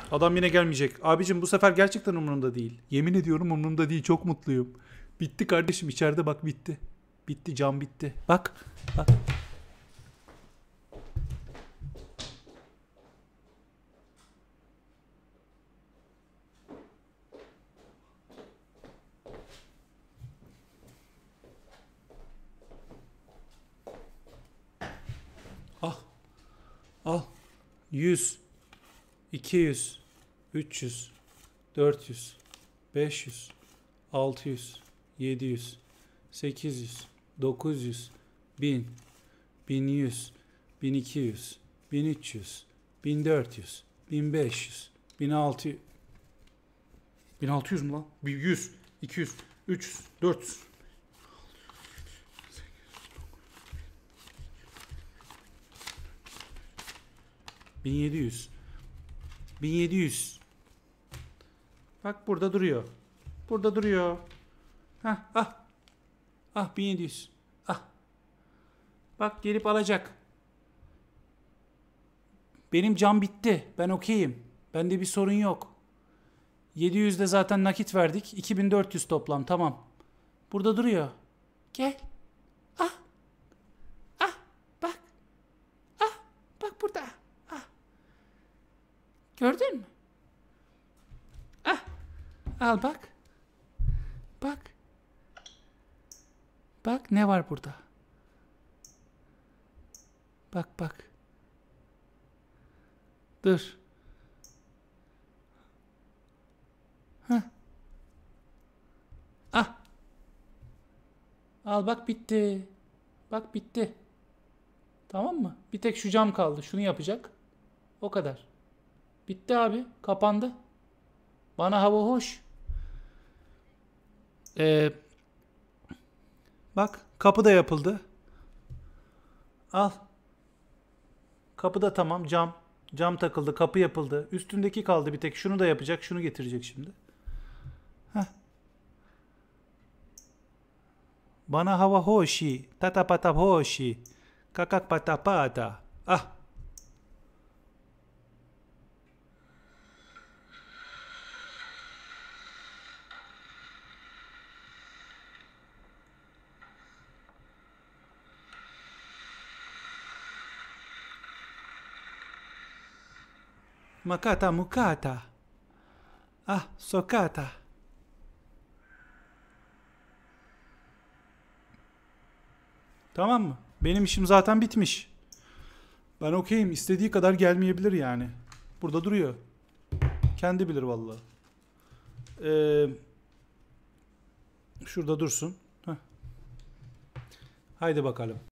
Adam yine gelmeyecek. Abicim bu sefer gerçekten umurumda değil. Yemin ediyorum umurumda değil. Çok mutluyum. Bitti kardeşim, içeride bak, bitti. Bitti, cam bitti. Bak. Bak. Al. Al. 100, 200, 300, 400, 500, 600, 700, 800, 900, 1000, 1100, 1200, 1300, 1400, 1500, 1600. 1600 mü lan? 100, 200, 300, 400. 1700. 1700. Bak burada duruyor. Burada duruyor. Hah, ah. Ah 1700. Ah. Bak gelip alacak. Benim cam bitti. Ben okeyim. Bende bir sorun yok. 700'de zaten nakit verdik. 2400 toplam, tamam. Burada duruyor. Gel. Ah. Ah. Bak. Ah. Bak burada. Ah. Gördün mü? Ah. Al bak. Bak. Bak ne var burada. Bak bak. Dur. Heh. Ah. Al bak bitti. Bak bitti. Tamam mı? Bir tek şu cam kaldı. Şunu yapacak. O kadar. Bitti abi. Kapandı. Bana hava hoş. Bak kapı da yapıldı. Al. Kapı da tamam. Cam. Cam takıldı. Kapı yapıldı. Üstündeki kaldı bir tek. Şunu da yapacak. Şunu getirecek şimdi. Heh. Bana hava hoşi. Tata pata hoşi. Kakak pata pata. Ah. Makata mukata. Ah sokata. Tamam mı? Benim işim zaten bitmiş. Ben okeyim. İstediği kadar gelmeyebilir yani. Burada duruyor. Kendi bilir vallahi. Şurada dursun. Heh. Haydi bakalım.